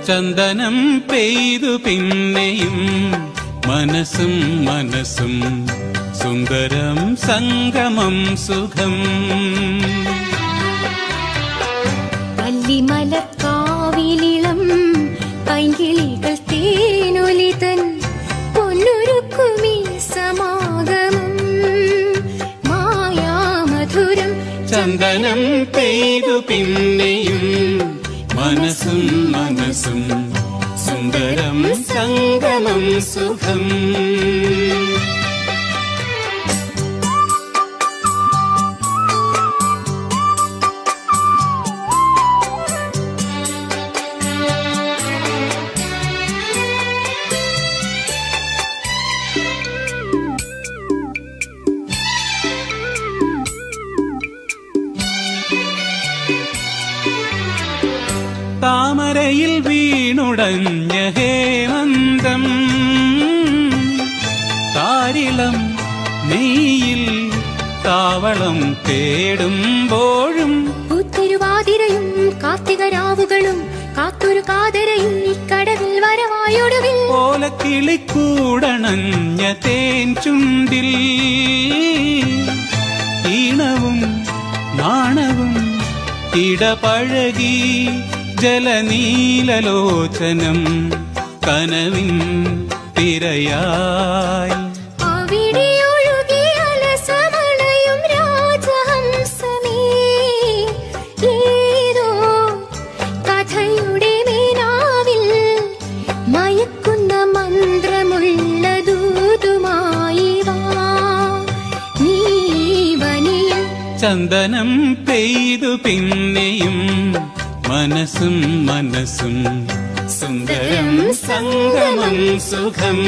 ചന്ദനം പെയ്തു പിന്നെയും മനസ്സും മനസ്സും സുന്ദരം സംഗമം സുഖം. വല്ലിമലക്കാവിലിളം പൈങ്കിളികൾ തേനൊലിതൻ പൊന്നൊരുക്കുമീ സമാഗമം മായാമധുരം. ചന്ദനം പെയ്തു പിന്നെയും മനസ്സും മനസ്സും സുന്ദരം സംഗമം സുഖം. താമരയിൽ വീണുടഞ്ഞ ഹേമന്തം താരിളം നെയ്യിൽ താവളം തേടുമ്പോഴും പൂത്തിരുവാതിരയും കാർത്തികരാവുകളും കാത്തൊരു കാതരയിൽ കടവിൽ വരവായൊടുവിൽ ഓലക്കിളിക്കൂടണഞ്ഞ തേൻ ചുണ്ടിൽ ഈണവും നാണവും ഇടപഴകി ജലനീലലോചനം കനവിൻ തിരയായി അവിടെയൊഴുകിയലസമണയും രാജഹംസമേ ഏതോ കഥയുടെ മേനാവിൽ മയക്കുന്ന മന്ത്രമുള്ള ദൂതുമായി വാ നീ വനിയിൽ. ചന്ദനം പെയ്തു പിന്നെയും മനസ്സും മനസ്സും സുന്ദരം സംഗമം സുഖം.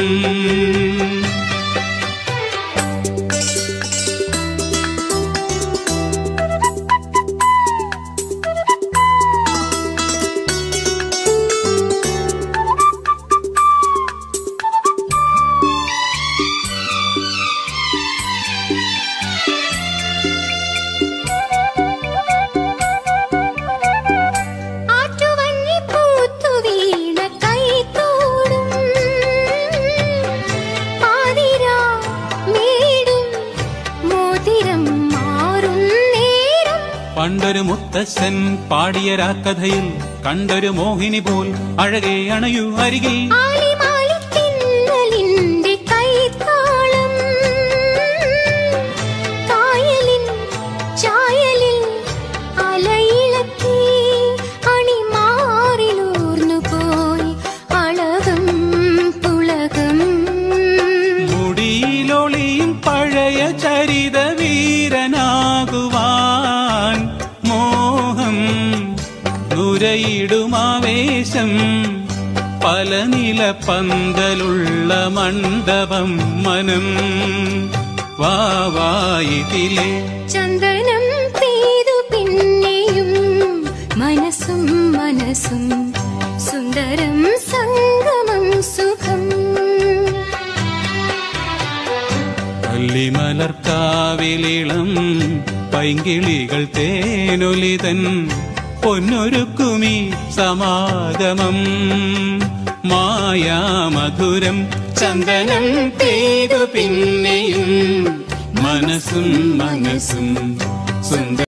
പണ്ടൊരു മുത്തശ്ശൻ പാടിയ രാക്കഥയിൽ കണ്ടൊരു മോഹിനി പോൽ അഴകെ അണയു അരികിൽ. മുടിയിലൊളിയും പഴയ ചരിത വീരനാകുവാൻ മോഹം നുരയിടുമാവേശം പല നില പന്തലുള്ള മണ്ഡപം മനം വാവായിതിലെ. ചന്ദനം പെയ്തു പിന്നെയും മനസ്സും മനസ്സും സുന്ദരം സംഗമം സുഖം. വല്ലിമലർക്കാവിലിളം പൈങ്കിളികൾ തേനൊലിതൻ പൊന്നൊരുക്കുമീ സമാഗമം മായാമധുരം. ചന്ദനം പെയ്തു പിന്നെയും മനസ്സും മനസ്സും സുന്ദരം.